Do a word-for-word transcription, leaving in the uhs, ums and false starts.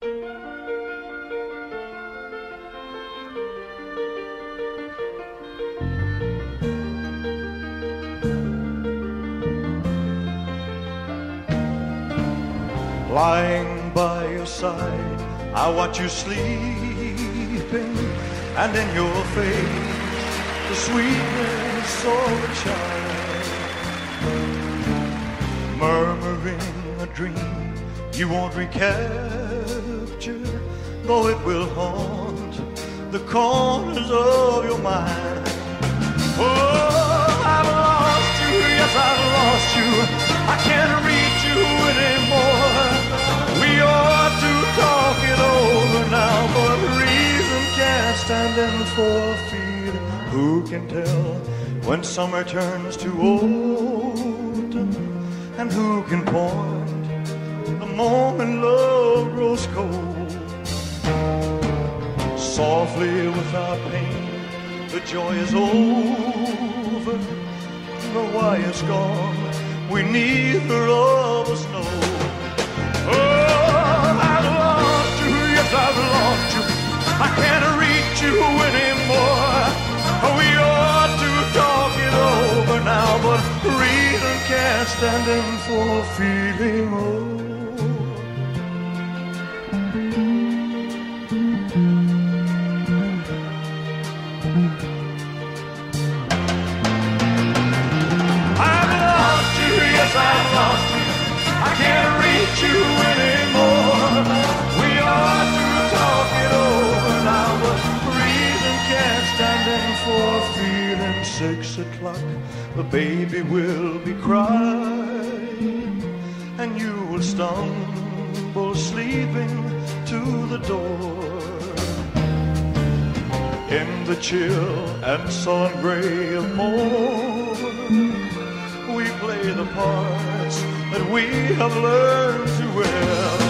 Lying by your side, I watch you sleeping, and in your face, the sweetness of a child. Murmuring a dream you won't recapture, though it will haunt the corners of your mind. Oh, I've lost you, yes, I've lost you. I can't reach you anymore. We ought to talk it over now, but reason can't stand in for feeling. Who can tell when summer turns to autumn? And who can point the moment love grows cold? Softly without pain, the joy is over. But why it's gone, we neither of us know. Oh, I've lost you, yes, I've lost you. I can't reach you anymore. We ought to talk it over now, but reason can't stand in for feeling old. I've lost you, I can't reach you anymore. We ought to talk it over now, but reason can't stand in for feeling. Six o'clock, the baby will be crying, and you will stumble sleeping to the door. In the chill and sullen gray of morn, we play the parts that we have learned to wear.